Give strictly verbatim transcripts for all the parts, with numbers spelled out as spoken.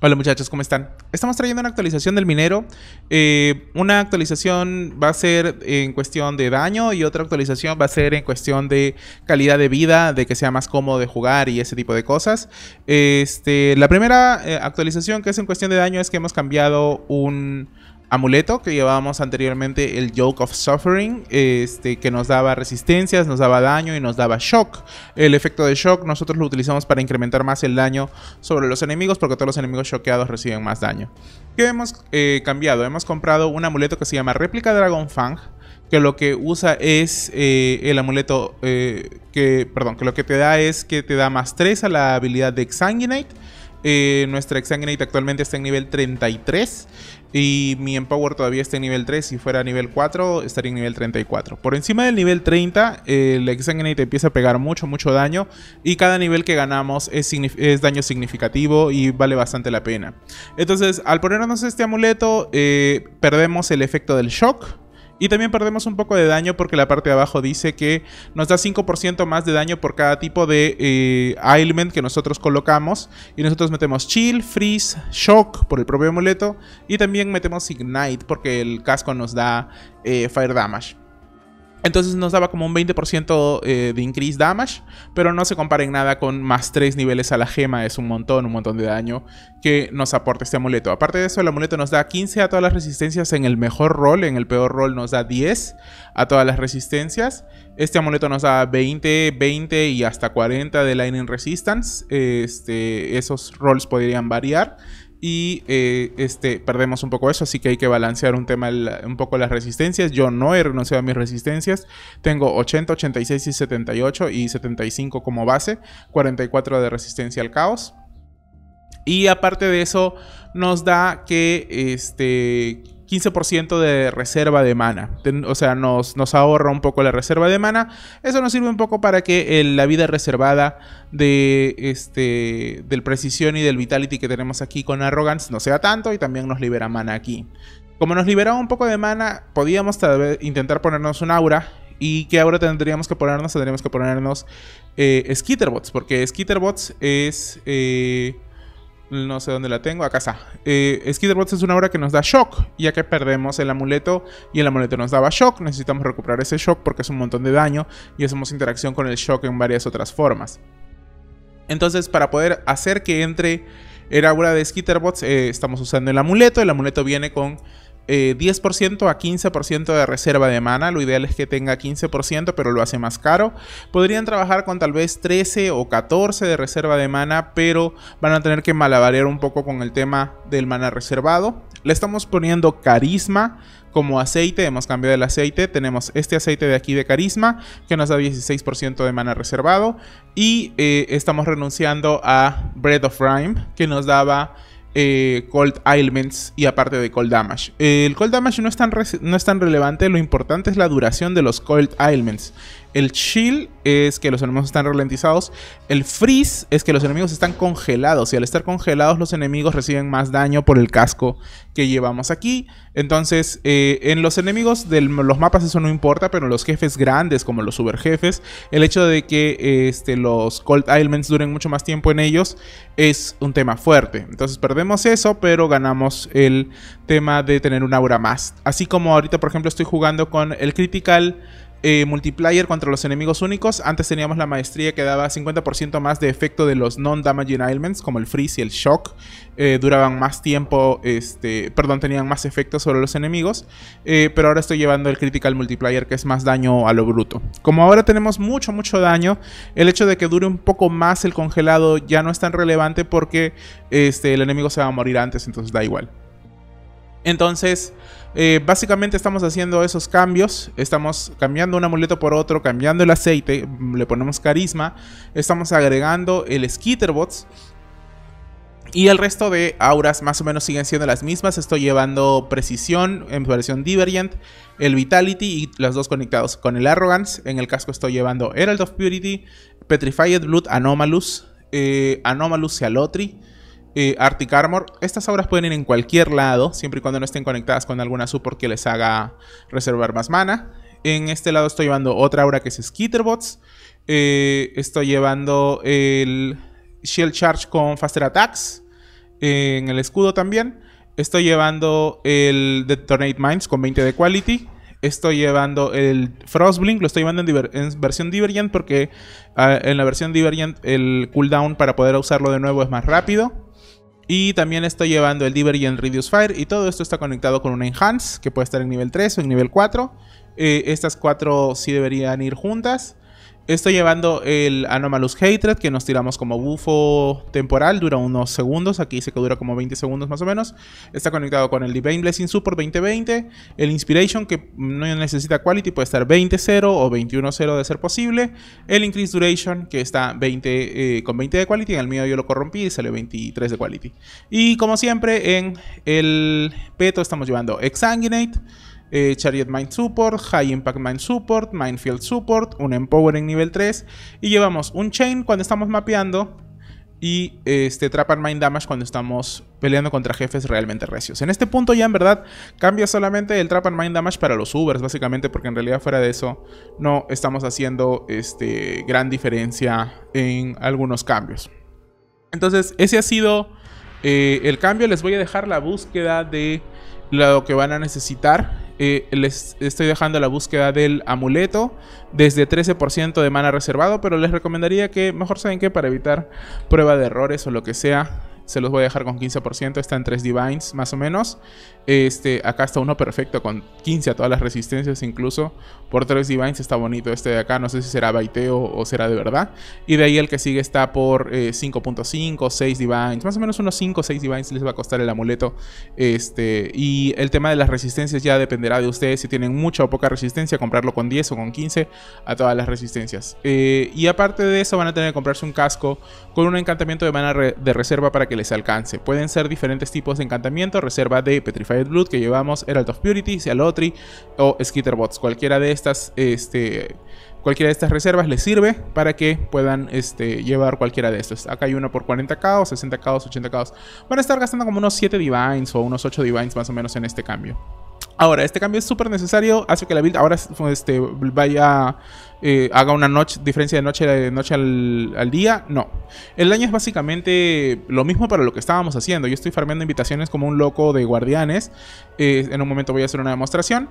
Hola muchachos, ¿cómo están? Estamos trayendo una actualización del minero. Eh, una actualización va a ser en cuestión de daño y otra actualización va a ser en cuestión de calidad de vida, de que sea más cómodo de jugar y ese tipo de cosas. Este, la primera eh, actualización que es en cuestión de daño es que hemos cambiado un amuleto que llevábamos anteriormente, el Yoke of Suffering, este, que nos daba resistencias, nos daba daño y nos daba shock. El efecto de shock nosotros lo utilizamos para incrementar más el daño sobre los enemigos, porque todos los enemigos choqueados reciben más daño. ¿Qué hemos eh, cambiado? Hemos comprado un amuleto que se llama Réplica Dragon Fang, que lo que usa es eh, el amuleto eh, que, perdón, que lo que te da es que te da más tres a la habilidad de Exsanguinate. Eh, nuestra Exsanguinate actualmente está en nivel treinta y tres y mi Empower todavía está en nivel tres. Si fuera nivel cuatro estaría en nivel treinta y cuatro. Por encima del nivel treinta, eh, la Exsanguinate empieza a pegar mucho, mucho daño, y cada nivel que ganamos es, es daño significativo y vale bastante la pena. Entonces, al ponernos este amuleto, eh, perdemos el efecto del shock. Y también perdemos un poco de daño porque la parte de abajo dice que nos da cinco por ciento más de daño por cada tipo de eh, ailment que nosotros colocamos. Y nosotros metemos Chill, Freeze, Shock por el propio amuleto. Y también metemos Ignite porque el casco nos da eh, Fire Damage. Entonces nos daba como un veinte por ciento eh, de increase damage, pero no se compara en nada con más tres niveles a la gema. Es un montón, un montón de daño que nos aporta este amuleto. Aparte de eso, el amuleto nos da quince a todas las resistencias en el mejor rol. En el peor rol nos da diez a todas las resistencias. Este amuleto nos da veinte, veinte y hasta cuarenta de Lightning Resistance. Este, esos rolls podrían variar. Y eh, este, perdemos un poco eso, así que hay que balancear un tema, el, un poco las resistencias. Yo no he renunciado a mis resistencias. Tengo ochenta, ochenta y seis y setenta y ocho y setenta y cinco como base. cuarenta y cuatro de resistencia al caos. Y aparte de eso, nos da que este, quince por ciento de reserva de mana. O sea, nos, nos ahorra un poco la reserva de mana. Eso nos sirve un poco para que el, la vida reservada de este, del Precisión y del Vitality que tenemos aquí con Arrogance no sea tanto, y también nos libera mana aquí. Como nos liberaba un poco de mana, podíamos tal vez intentar ponernos un aura. ¿Y qué aura tendríamos que ponernos? Tendríamos que ponernos eh, Skitterbots, porque Skitterbots es... Eh, no sé dónde la tengo, acá está. Eh, Skitterbots es una aura que nos da shock, ya que perdemos el amuleto y el amuleto nos daba shock. Necesitamos recuperar ese shock porque es un montón de daño y hacemos interacción con el shock en varias otras formas. Entonces, para poder hacer que entre el aura de Skitterbots, eh, estamos usando el amuleto. El amuleto viene con eh, diez por ciento a quince por ciento de reserva de mana. Lo ideal es que tenga quince por ciento, pero lo hace más caro. Podrían trabajar con tal vez trece o catorce de reserva de mana, pero van a tener que malabarear un poco con el tema del mana reservado. Le estamos poniendo carisma como aceite. Hemos cambiado el aceite. Tenemos este aceite de aquí de carisma que nos da dieciséis por ciento de mana reservado. Y eh, estamos renunciando a Breath of Rhyme, que nos daba Eh, Cold Ailments y aparte de Cold Damage. Eh, el Cold Damage no es, tan no es tan relevante. Lo importante es la duración de los Cold Ailments. El Chill es que los enemigos están ralentizados. El Freeze es que los enemigos están congelados, y al estar congelados los enemigos reciben más daño por el casco que llevamos aquí. Entonces eh, en los enemigos de los mapas eso no importa, pero en los jefes grandes como los super jefes, el hecho de que eh, este, los Cold Ailments duren mucho más tiempo en ellos es un tema fuerte. Entonces perdemos eso, pero ganamos el tema de tener un aura más. Así como ahorita por ejemplo estoy jugando con el Critical Eh, multiplayer contra los enemigos únicos. Antes teníamos la maestría que daba cincuenta por ciento más de efecto de los non-damaging ailments, como el freeze y el shock. Eh, duraban más tiempo, este, perdón, tenían más efecto sobre los enemigos. Eh, pero ahora estoy llevando el critical multiplayer, que es más daño a lo bruto. Como ahora tenemos mucho, mucho daño, el hecho de que dure un poco más el congelado ya no es tan relevante, porque este, el enemigo se va a morir antes, entonces da igual. Entonces, eh, básicamente estamos haciendo esos cambios. Estamos cambiando un amuleto por otro, cambiando el aceite, le ponemos carisma, estamos agregando el Skitterbots. Y el resto de auras más o menos siguen siendo las mismas. Estoy llevando Precisión en versión Divergent, el Vitality y los dos conectados con el Arrogance. En el casco estoy llevando Herald of Purity, Petrified Blood, Anomalous, eh, Anomalous Cialotri, Eh, Arctic Armor. Estas auras pueden ir en cualquier lado, siempre y cuando no estén conectadas con alguna support que les haga reservar más mana. En este lado estoy llevando otra aura que es Skitterbots. Eh, estoy llevando el Shield Charge con Faster Attacks. en el escudo también. Estoy llevando el Detonate Mines con veinte de quality. Estoy llevando el Frostblink, lo estoy llevando en, diver en versión Divergent porque uh, en la versión Divergent el cooldown para poder usarlo de nuevo es más rápido. Y también estoy llevando el Divergent Reduce Fire y todo esto está conectado con un Enhance que puede estar en nivel tres o en nivel cuatro. Eh, estas cuatro sí deberían ir juntas. Estoy llevando el Anomalous Hatred, que nos tiramos como bufo temporal, dura unos segundos, aquí dice que dura como veinte segundos más o menos. Está conectado con el Divine Blessing Support veinte veinte, el Inspiration, que no necesita quality, puede estar veinte cero o veintiuno cero de ser posible. El Increase Duration, que está veinte, eh, con veinte de quality, en el mío yo lo corrompí y sale veintitrés de quality. Y como siempre en el peto estamos llevando Exsanguinate, Eh, Chariot Mind Support, High Impact Mind Support, Minefield Support, un Empower en nivel tres y llevamos un Chain cuando estamos mapeando y este Trap and Mind Damage cuando estamos peleando contra jefes realmente recios. En este punto ya en verdad cambia solamente el Trap and Mind Damage para los Ubers básicamente, porque en realidad fuera de eso no estamos haciendo este, gran diferencia en algunos cambios. Entonces ese ha sido eh, el cambio. Les voy a dejar la búsqueda de lo que van a necesitar. Eh, les estoy dejando la búsqueda del amuleto desde trece por ciento de mana reservado, pero les recomendaría que mejor, saben que para evitar prueba de errores o lo que sea, se los voy a dejar con quince por ciento. Está en tres Divines más o menos. Este, acá está uno perfecto con quince a todas las resistencias, incluso por tres Divines. Está bonito este de acá. No sé si será baiteo o será de verdad. Y de ahí el que sigue está por eh, cinco punto cinco, seis Divines. Más o menos unos cinco o seis Divines les va a costar el amuleto. Este, y el tema de las resistencias ya dependerá de ustedes. Si tienen mucha o poca resistencia, comprarlo con diez o con quince a todas las resistencias. Eh, y aparte de eso van a tener que comprarse un casco con un encantamiento de mana re de reserva para que les alcance. Pueden ser diferentes tipos de encantamiento. Reserva de Petrified Blood que llevamos, Herald of Purity, Sealotri o Skitterbots. Cualquiera de estas este, cualquiera de estas reservas les sirve para que puedan este, llevar cualquiera de estos. Acá hay uno por cuarenta K o sesenta K o ochenta K. Van a estar gastando como unos siete Divines o unos ocho Divines más o menos en este cambio. Ahora, este cambio es súper necesario, hace que la build ahora este, vaya, eh, haga una noche, diferencia de noche, de noche al, al día. No, el daño es básicamente lo mismo para lo que estábamos haciendo. Yo estoy farmeando invitaciones como un loco de guardianes. Eh, en un momento voy a hacer una demostración.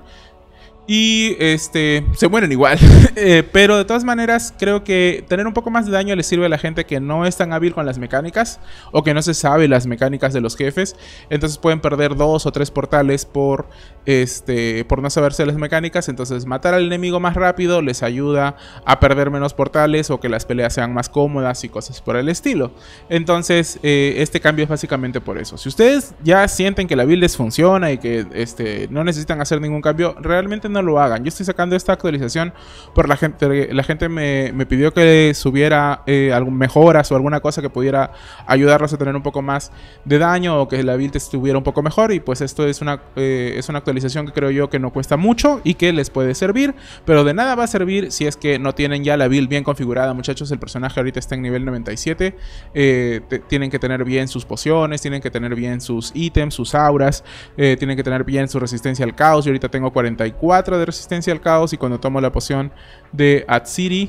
Y este se mueren igual. eh, Pero de todas maneras creo que tener un poco más de daño le sirve a la gente que no es tan hábil con las mecánicas o que no se sabe las mecánicas de los jefes. Entonces pueden perder dos o tres portales por este por no saberse las mecánicas. Entonces matar al enemigo más rápido les ayuda a perder menos portales o que las peleas sean más cómodas y cosas por el estilo. Entonces eh, este cambio es básicamente por eso. Si ustedes ya sienten que la build les funciona y que este, no necesitan hacer ningún cambio, realmente no lo hagan. Yo estoy sacando esta actualización por la gente. La gente me, me pidió que subiera eh, algún mejoras o alguna cosa que pudiera ayudarlos a tener un poco más de daño o que la build estuviera un poco mejor. Y pues esto es una, eh, es una actualización que creo yo que no cuesta mucho y que les puede servir. Pero de nada va a servir si es que no tienen ya la build bien configurada, muchachos. El personaje ahorita está en nivel noventa y siete. Eh, te, tienen que tener bien sus pociones, tienen que tener bien sus ítems, sus auras, eh, tienen que tener bien su resistencia al caos. Yo ahorita tengo cuarenta y cuatro de resistencia al caos y cuando tomo la poción de Atsiri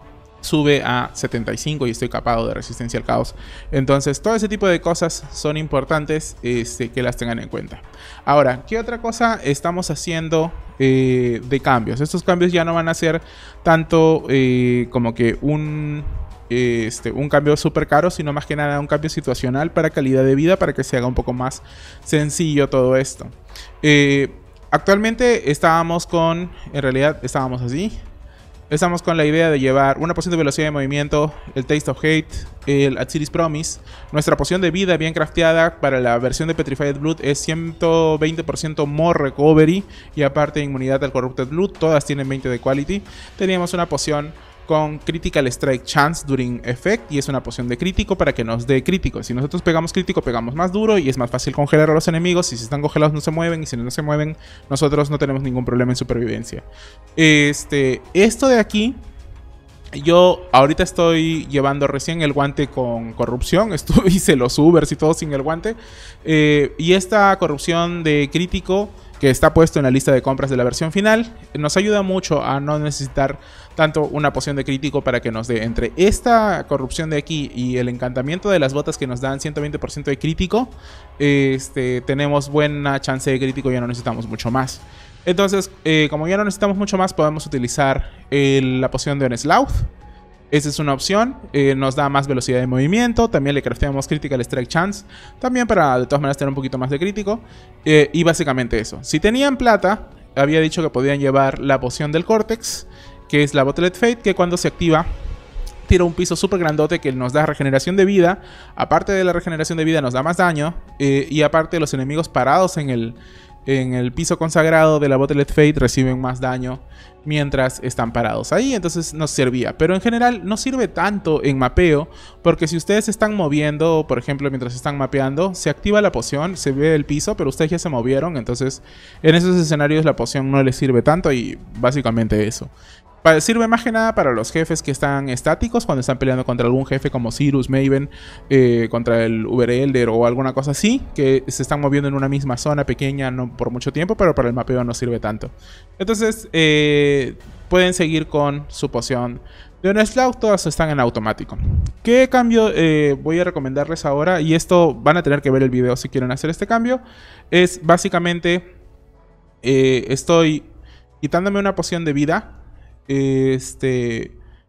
sube a setenta y cinco y estoy capado de resistencia al caos. Entonces todo ese tipo de cosas son importantes este, que las tengan en cuenta. Ahora, ¿qué otra cosa estamos haciendo eh, de cambios? Estos cambios ya no van a ser tanto eh, como que un... Este, un cambio súper caro, sino más que nada un cambio situacional para calidad de vida, para que se haga un poco más sencillo todo esto. Eh, actualmente estábamos con, en realidad estábamos así, estamos con la idea de llevar una poción de velocidad de movimiento, el Taste of Hate, el Atsiri's Promise. Nuestra poción de vida bien crafteada para la versión de Petrified Blood es ciento veinte por ciento more recovery y aparte inmunidad al Corrupted Blood, todas tienen veinte de quality. Teníamos una poción con Critical Strike Chance During Effect y es una poción de crítico para que nos dé crítico. Si nosotros pegamos crítico, pegamos más duro y es más fácil congelar a los enemigos. Y si están congelados no se mueven, y si no se mueven, nosotros no tenemos ningún problema en supervivencia. Este, esto de aquí, yo ahorita estoy llevando recién el guante con corrupción. Estuve, hice los Ubers y todo sin el guante. Eh, y esta corrupción de crítico que está puesto en la lista de compras de la versión final, nos ayuda mucho a no necesitar tanto una poción de crítico para que nos dé. Entre esta corrupción de aquí y el encantamiento de las botas que nos dan ciento veinte por ciento de crítico, este, tenemos buena chance de crítico, ya no necesitamos mucho más. Entonces, eh, como ya no necesitamos mucho más, podemos utilizar eh, la poción de Onslaught. Esa es una opción, eh, nos da más velocidad de movimiento, también le crafteamos Critical Strike Chance, también para de todas maneras tener un poquito más de crítico, eh, y básicamente eso. Si tenían plata, había dicho que podían llevar la poción del Cortex, que es la Bottled Fate, que cuando se activa tira un piso súper grandote que nos da regeneración de vida, aparte de la regeneración de vida nos da más daño, eh, y aparte los enemigos parados en el... en el piso consagrado de la Bottled Fate reciben más daño mientras están parados ahí, entonces nos servía. Pero en general no sirve tanto en mapeo, porque si ustedes están moviendo, por ejemplo mientras están mapeando, se activa la poción, se ve el piso, pero ustedes ya se movieron, entonces en esos escenarios la poción no les sirve tanto y básicamente eso. Sirve más que nada para los jefes que están estáticos, cuando están peleando contra algún jefe como Sirus, Maven, eh, contra el Uber Elder o alguna cosa así, que se están moviendo en una misma zona pequeña no por mucho tiempo, pero para el mapeo no sirve tanto. Entonces eh, pueden seguir con su poción de Onslaught, todas están en automático. ¿Qué cambio eh, voy a recomendarles ahora? Y esto van a tener que ver el video si quieren hacer este cambio. Es básicamente, eh, estoy quitándome una poción de vida. Este,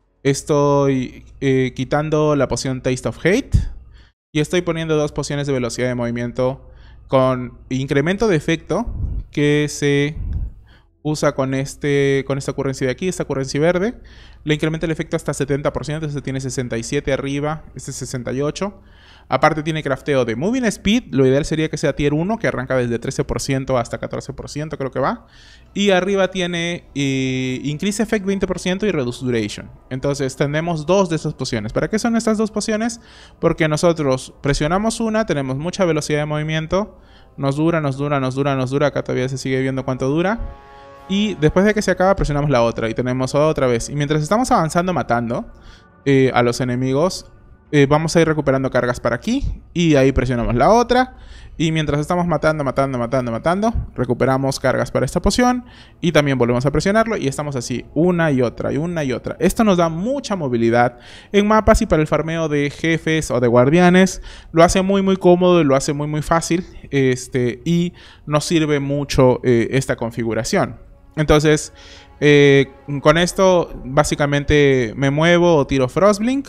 estoy eh, quitando la poción Taste of Hate y estoy poniendo dos pociones de velocidad de movimiento con incremento de efecto que se usa con, este, con esta currency de aquí, esta currency verde. Le incrementa el efecto hasta setenta por ciento, este tiene sesenta y siete arriba, este es sesenta y ocho. Aparte tiene crafteo de Moving Speed, lo ideal sería que sea tier uno, que arranca desde trece por ciento hasta catorce por ciento creo que va. Y arriba tiene eh, Increase Effect veinte por ciento y Reduce Duration. Entonces tenemos dos de esas pociones. ¿Para qué son estas dos pociones? Porque nosotros presionamos una, tenemos mucha velocidad de movimiento, nos dura, nos dura, nos dura, nos dura, acá todavía se sigue viendo cuánto dura. Y después de que se acaba presionamos la otra y tenemos otra vez. Y mientras estamos avanzando matando eh, a los enemigos, Eh, vamos a ir recuperando cargas para aquí y ahí presionamos la otra y mientras estamos matando, matando, matando, matando, recuperamos cargas para esta poción y también volvemos a presionarlo y estamos así una y otra y una y otra. Esto nos da mucha movilidad en mapas y para el farmeo de jefes o de guardianes lo hace muy muy cómodo y lo hace muy muy fácil, este, y nos sirve mucho eh, esta configuración. Entonces eh, con esto básicamente me muevo o tiro Frostblink.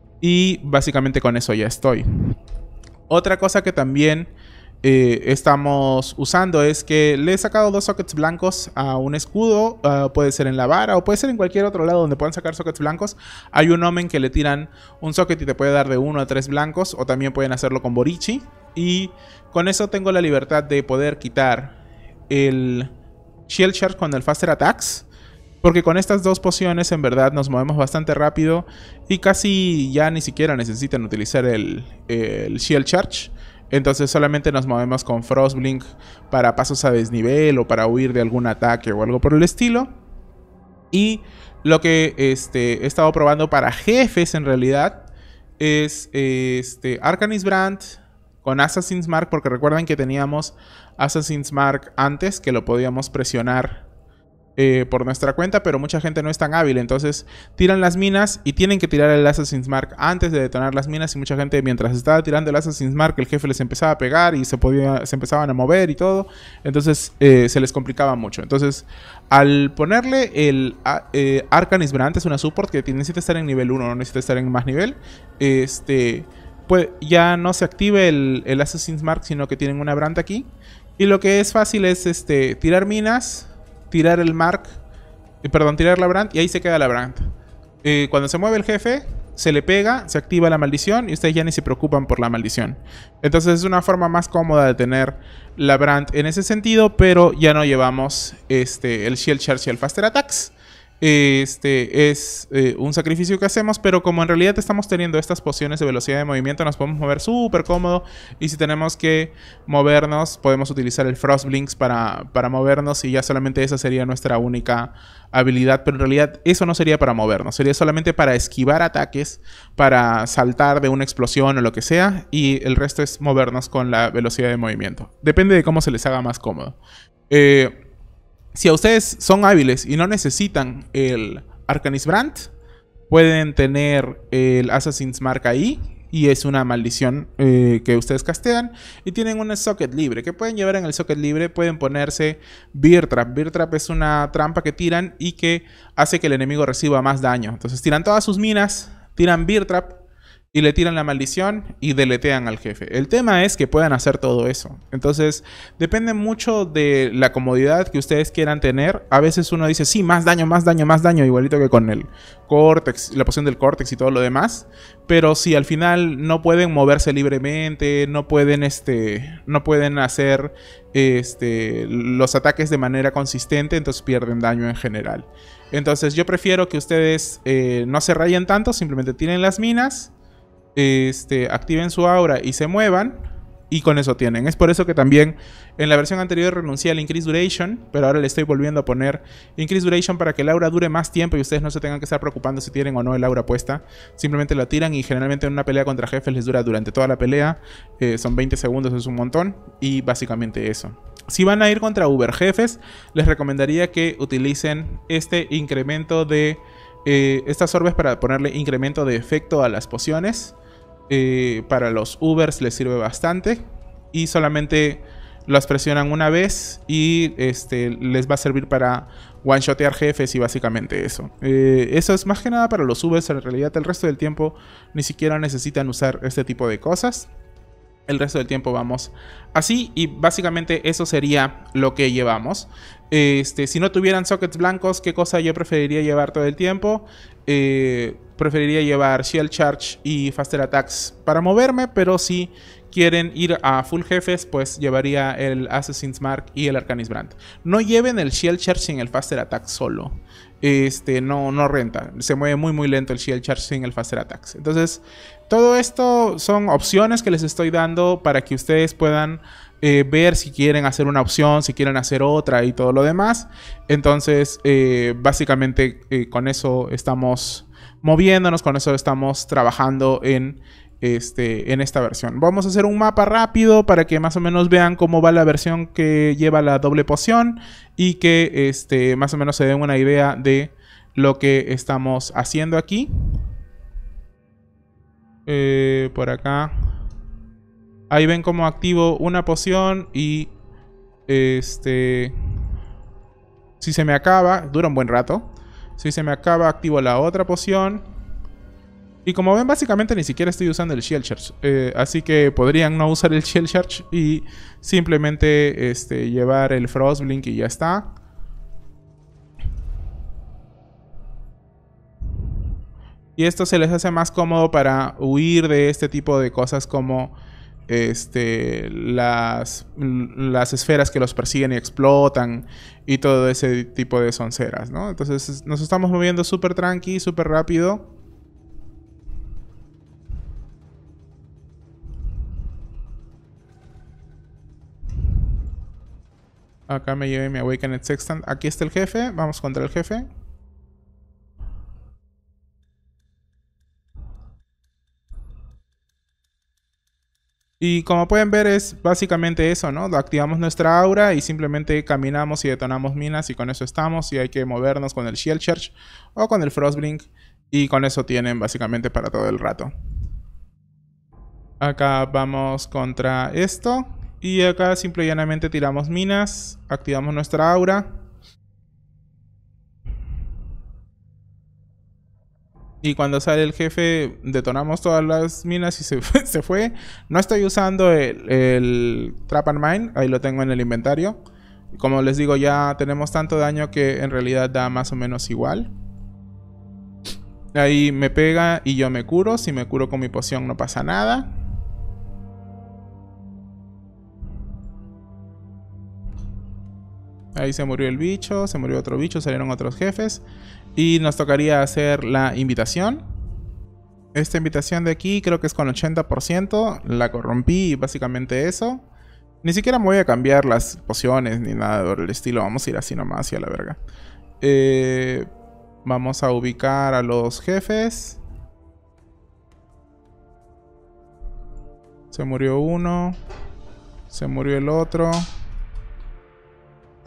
Y básicamente con eso ya estoy. Otra cosa que también eh, estamos usando es que le he sacado dos sockets blancos a un escudo. Uh, puede ser en la vara o puede ser en cualquier otro lado donde puedan sacar sockets blancos. Hay un omen que le tiran un socket y te puede dar de uno a tres blancos. O también pueden hacerlo con Borichi. Y con eso tengo la libertad de poder quitar el Shield Charge con el Faster Attacks. Porque con estas dos pociones en verdad nos movemos bastante rápido y casi ya ni siquiera necesitan utilizar el, el Shield Charge. Entonces solamente nos movemos con Frostblink para pasos a desnivel o para huir de algún ataque o algo por el estilo. Y lo que este, he estado probando para jefes en realidad es este, Arcanist Brand con Assassin's Mark. Porque recuerden que teníamos Assassin's Mark antes que lo podíamos presionar Eh, por nuestra cuenta, pero mucha gente no es tan hábil, entonces tiran las minas y tienen que tirar el Assassin's Mark antes de detonar las minas y mucha gente mientras estaba tirando el Assassin's Mark el jefe les empezaba a pegar y se, podía, se empezaban a mover y todo, entonces eh, se les complicaba mucho. Entonces al ponerle el eh, Arcanist Brand, es una support que necesita estar en nivel uno, no necesita estar en más nivel, este, pues ya no se active el, el Assassin's Mark, sino que tienen una Brand aquí y lo que es fácil es este, tirar minas, tirar el mark, eh, perdón, tirar la brand y ahí se queda la brand. Eh, cuando se mueve el jefe, se le pega, se activa la maldición y ustedes ya ni se preocupan por la maldición. Entonces es una forma más cómoda de tener la brand en ese sentido, pero ya no llevamos este, el Shield Charge y el Faster Attacks. Este es eh, un sacrificio que hacemos, pero como en realidad estamos teniendo estas pociones de velocidad de movimiento, nos podemos mover súper cómodo. Y si tenemos que movernos, podemos utilizar el Frostblinks para, para movernos. Y ya solamente esa sería nuestra única habilidad. Pero en realidad eso no sería para movernos, sería solamente para esquivar ataques, para saltar de una explosión o lo que sea. Y el resto es movernos con la velocidad de movimiento. Depende de cómo se les haga más cómodo. Eh, si a ustedes son hábiles y no necesitan el Arcanist Brand, pueden tener el Assassin's Mark ahí. Y es una maldición eh, que ustedes castean. Y tienen un socket libre. ¿Qué pueden llevar en el socket libre? Pueden ponerse Bear Trap. Bear Trap es una trampa que tiran y que hace que el enemigo reciba más daño. Entonces tiran todas sus minas, tiran Bear Trap y le tiran la maldición y deletean al jefe. El tema es que puedan hacer todo eso. Entonces, depende mucho de la comodidad que ustedes quieran tener. A veces uno dice, sí, más daño, más daño, más daño, igualito que con el Cortex, la poción del Cortex y todo lo demás. Pero si al final no pueden moverse libremente, no pueden, este, no pueden hacer este, los ataques de manera consistente, entonces pierden daño en general. Entonces, yo prefiero que ustedes eh, no se rayen tanto, simplemente tienen las minas. Este, activen su aura y se muevan y con eso tienen. Es por eso que también en la versión anterior renuncié al Increase Duration, pero ahora le estoy volviendo a poner Increase Duration para que el aura dure más tiempo y ustedes no se tengan que estar preocupando si tienen o no el aura puesta. Simplemente la tiran y generalmente en una pelea contra jefes les dura durante toda la pelea. Eh, son veinte segundos, es un montón. Y básicamente eso. Si van a ir contra Uber jefes, les recomendaría que utilicen este incremento de... Eh, estas orbes para ponerle incremento de efecto a las pociones. Eh, para los Ubers les sirve bastante y solamente los presionan una vez y este, les va a servir para one-shotear jefes y básicamente eso. Eh, eso es más que nada para los Ubers. En realidad el resto del tiempo ni siquiera necesitan usar este tipo de cosas. El resto del tiempo vamos así y básicamente eso sería lo que llevamos. Este, si no tuvieran sockets blancos, ¿qué cosa yo preferiría llevar todo el tiempo? Eh, preferiría llevar Shield Charge y Faster Attacks para moverme, pero si quieren ir a full jefes, pues llevaría el Assassin's Mark y el Arcanist Brand. No lleven el Shield Charge sin el Faster Attack solo. Este, no, no renta. Se mueve muy muy lento el Shield Charge sin el Faster Attacks. Entonces, todo esto son opciones que les estoy dando para que ustedes puedan eh, ver si quieren hacer una opción, si quieren hacer otra y todo lo demás. Entonces, eh, básicamente eh, con eso estamos moviéndonos, con eso estamos trabajando en, este, en esta versión. Vamos a hacer un mapa rápido para que más o menos vean cómo va la versión que lleva la doble poción y que este, más o menos se den una idea de lo que estamos haciendo aquí. Eh, por acá. Ahí ven cómo activo una poción y este, si se me acaba, dura un buen rato. Si se me acaba, activo la otra poción. Y como ven, básicamente ni siquiera estoy usando el Shield Charge. Eh, así que podrían no usar el Shield Charge y simplemente este, llevar el Frostblink y ya está. Y esto se les hace más cómodo para huir de este tipo de cosas como este, las, las esferas que los persiguen y explotan y todo ese tipo de sonceras, ¿no? Entonces nos estamos moviendo súper tranqui, súper rápido. Acá me llevé mi Awakened Sextant. Aquí está el jefe. Vamos contra el jefe. Y como pueden ver es básicamente eso, ¿no? Activamos nuestra aura y simplemente caminamos y detonamos minas y con eso estamos. Y hay que movernos con el Shield Charge o con el Frostblink. Y con eso tienen básicamente para todo el rato. Acá vamos contra esto. Y acá simple y llanamente tiramos minas. Activamos nuestra aura. Y cuando sale el jefe, detonamos todas las minas y se, se fue. No estoy usando el, el Trap and Mine. Ahí lo tengo en el inventario. Como les digo, ya tenemos tanto daño que en realidad da más o menos igual. Ahí me pega y yo me curo. Si me curo con mi poción no pasa nada. Ahí se murió el bicho, se murió otro bicho, salieron otros jefes. Y nos tocaría hacer la invitación. Esta invitación de aquí creo que es con ochenta por ciento. La corrompí y básicamente eso. Ni siquiera me voy a cambiar las pociones ni nada por el estilo. Vamos a ir así nomás hacia la verga. Eh, vamos a ubicar a los jefes. Se murió uno. Se murió el otro.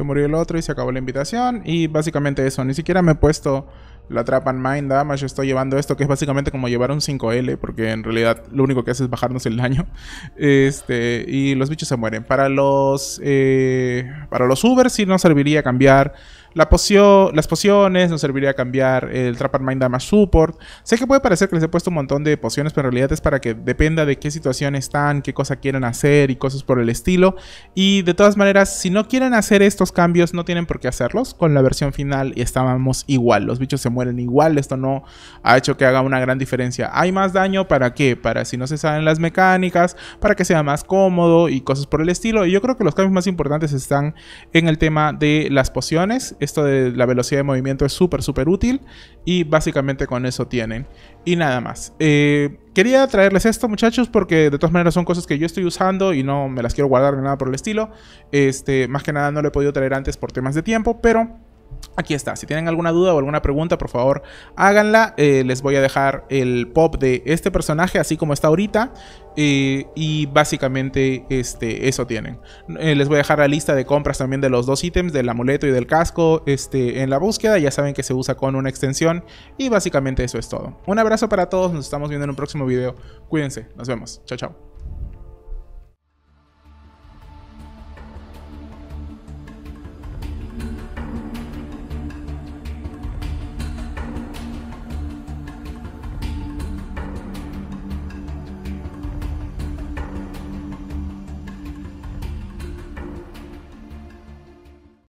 se murió el otro y se acabó la invitación. Y básicamente eso, ni siquiera me he puesto la Trap and Mind Damage. Estoy llevando esto que es básicamente como llevar un cinco L, porque en realidad lo único que hace es bajarnos el daño. Este, y los bichos se mueren. Para los eh, para los Ubers sí nos serviría cambiar la poción, las pociones, nos serviría cambiar el Trap and Mind Damage Support. Sé que puede parecer que les he puesto un montón de pociones, pero en realidad es para que dependa de qué situación están, qué cosa quieren hacer y cosas por el estilo. Y de todas maneras, si no quieren hacer estos cambios, no tienen por qué hacerlos. Con la versión final estábamos igual, los bichos se mueren igual. Esto no ha hecho que haga una gran diferencia. ¿Hay más daño? ¿Para qué? Para si no se saben las mecánicas, para que sea más cómodo y cosas por el estilo. Y yo creo que los cambios más importantes están en el tema de las pociones. Esto de la velocidad de movimiento es súper súper útil y básicamente con eso tienen. Y nada más. Eh, quería traerles esto, muchachos, porque de todas maneras son cosas que yo estoy usando y no me las quiero guardar ni nada por el estilo. Este, más que nada no lo he podido traer antes por temas de tiempo, pero aquí está. Si tienen alguna duda o alguna pregunta, por favor, háganla. Eh, les voy a dejar el pop de este personaje, así como está ahorita. Eh, y básicamente este, eso tienen. Eh, les voy a dejar la lista de compras también de los dos ítems, del amuleto y del casco, este, en la búsqueda. Ya saben que se usa con una extensión. Y básicamente eso es todo. Un abrazo para todos. Nos estamos viendo en un próximo video. Cuídense. Nos vemos. Chao, chao.